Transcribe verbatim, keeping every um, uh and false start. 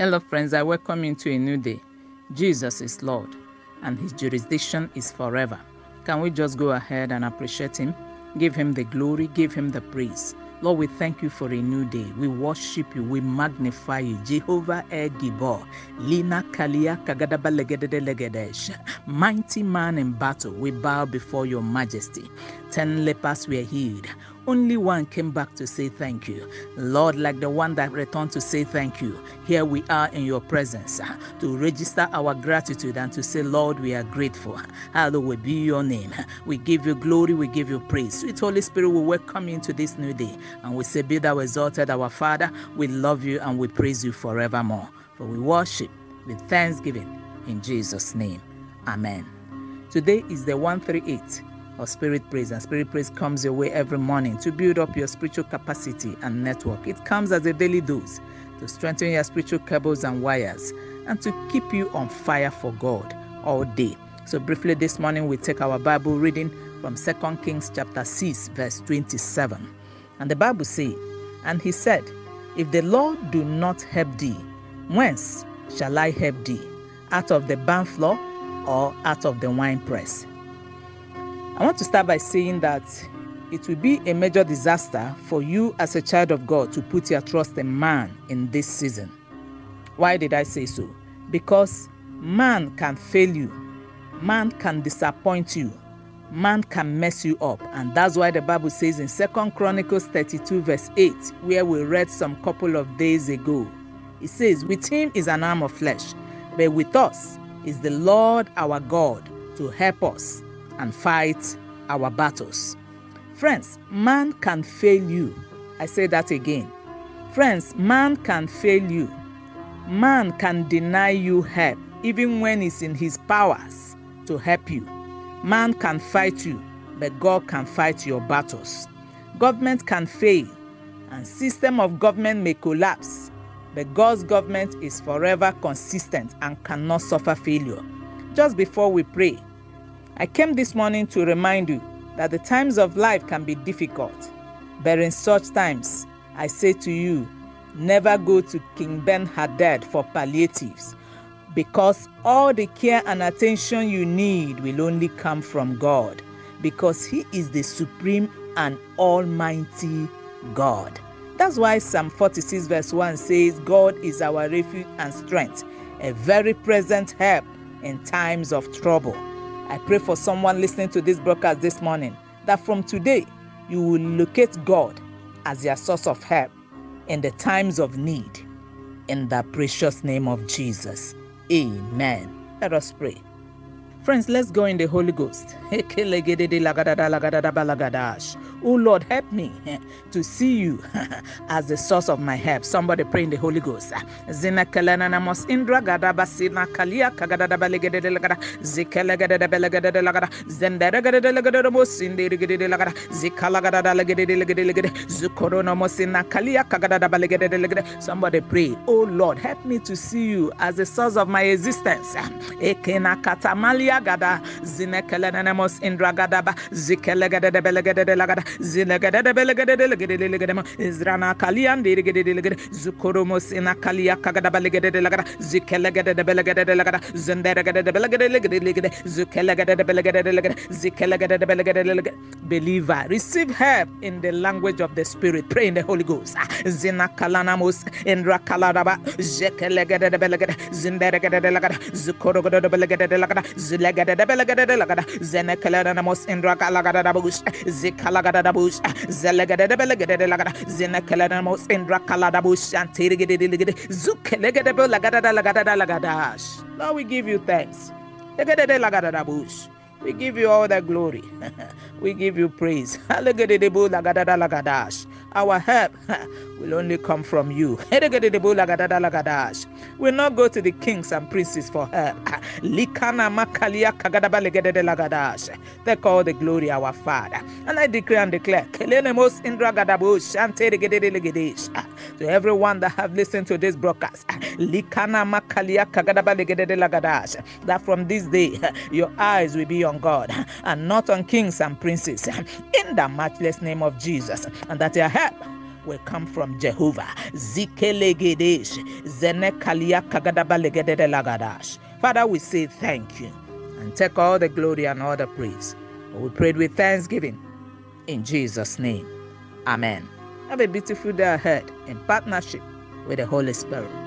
Hello, friends. I welcome you into a new day. Jesus is Lord, and his jurisdiction is forever. Can we just go ahead and appreciate him? Give him the glory, give him the praise. Lord, we thank you for a new day. We worship you, we magnify you. Jehovah El Gibor, Lina Kalia Kagadaba Legedede Legedesh. Mighty man in battle, we bow before your majesty. Ten lepers were healed. Only one came back to say thank you. Lord, like the one that returned to say thank you, here we are in your presence uh, to register our gratitude and to say, Lord, we are grateful. Hallowed be your name. We give you glory, we give you praise. Sweet Holy Spirit, we welcome you into this new day. And we say, be thou exalted, our Father. We love you and we praise you forevermore. For we worship with thanksgiving in Jesus' name. Amen. Today is the one thirty-eight of Spirit Praise, and Spirit Praise comes your way every morning to build up your spiritual capacity and network. It comes as a daily dose to strengthen your spiritual cables and wires and to keep you on fire for God all day. So briefly this morning we take our Bible reading from Second Kings chapter six verse twenty-seven. And the Bible says, and he said, if the Lord do not help thee, whence shall I help thee? Out of the barn floor or out of the winepress? I want to start by saying that it will be a major disaster for you as a child of God to put your trust in man in this season. Why did I say so? Because man can fail you, man can disappoint you, man can mess you up. And that's why the Bible says in Second Chronicles thirty-two verse eight, where we read some couple of days ago, it says, with him is an arm of flesh, but with us is the Lord our God to help us and fight our battles. Friends, man can fail you. I say that again. Friends, man can fail you. Man can deny you help, even when it's in his powers to help you. Man can fight you, but God can fight your battles. Government can fail, and system of government may collapse, but God's government is forever consistent and cannot suffer failure. Just before we pray, I came this morning to remind you that the times of life can be difficult, but in such times, I say to you, never go to King Ben-Hadad for palliatives, because all the care and attention you need will only come from God, because he is the supreme and almighty God. That's why Psalm forty-six verse one says, God is our refuge and strength, a very present help in times of trouble. I pray for someone listening to this broadcast this morning that from today, you will locate God as your source of help in the times of need. In the precious name of Jesus. Amen. Let us pray. Friends, let's go in the Holy Ghost. Oh Lord, help me to see you as the source of my help. Somebody pray in the Holy Ghost. Zina kalana mos indra gada basina kalia kagada balegede lagada zikela gada belegede lagada zendere gada legede mos indiri gede lagada zikala gada legede legede legede zukorona mos ina kalia kagada balegede legede. Somebody pray. Oh Lord, help me to see you as the source of my existence. Ekena katamalia gada zina kalana mos indra gada ba zikela gada belegede lagada Zinagada belegade legade legade Izrana Kalian de legade Zukoromos in a Kalia Kagada belegade lagada Zikelegade de belegade lagada Zenderagade de belegade legade legade Zukelegade de belegade legade Zikelegade de belegade legade. Believer, receive help in the language of the Spirit. Pray in the Holy Ghost. Zina Kalanamos Indra Kaladaba Zekelegade de belegade Zenderagade de lagada Zukorogade de belegade lagada Zilegade de belegade lagada Zenekalamos Indra Kalagada Bush Zikalagada Bush, Zelegade de Belegade de Lagada, Zenecalanamos, Indra Caladabush, and Tirigade de Ligade, Zukelegade de Lagada Lagada Lagadash. Lord, we give you thanks. Legade de Lagada Bush. We give you all the glory. We give you praise. Legade de Lagada Lagadash. Our help will only come from you. We'll not go to the kings and princes for help. Take all the glory, our Father. And I decree and declare to everyone that have listened to this broadcast that from this day your eyes will be on God and not on kings and princes, in the matchless name of Jesus, and that your help will come from Jehovah. Zikelegedesh, Zenekalia Kagadabalegede Lagadash. Father, we say thank you and take all the glory and all the praise. We prayed with thanksgiving in Jesus' name. Amen. Have a beautiful day ahead in partnership with the Holy Spirit.